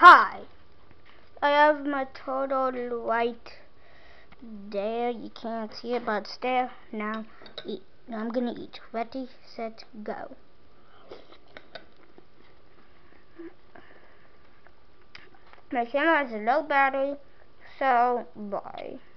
Hi, I have my turtle right there. You can't see it, but it's there. Now, eat. Now I'm gonna eat. Ready, set, go. My camera has a low battery, so bye.